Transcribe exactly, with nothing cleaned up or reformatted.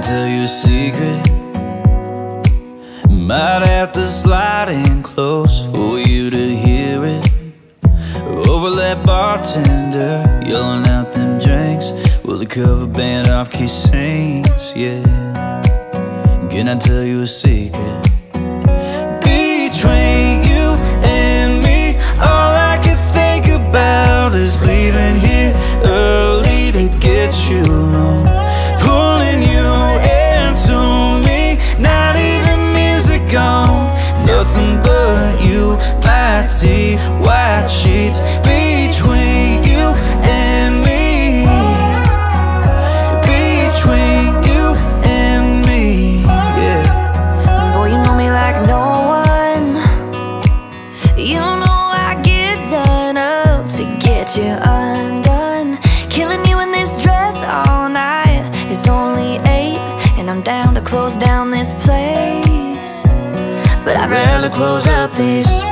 tell you a secret? Might have to slide in close for you to hear it. Over that bartender, yelling out them drinks. Will the cover band off key sings, yeah. Can I tell you a secret? Between you and me, all I can think about is leaving here early to get you alone. Pulling you into me, not even music on. Nothing but you, my tea, white sheets. Between you and me, between you and me, yeah. Boy, you know me like no one. You know I get done up to get you undone. Killing you in this dress all night. It's only eight and I'm down to close down this place, but I'd rather close up this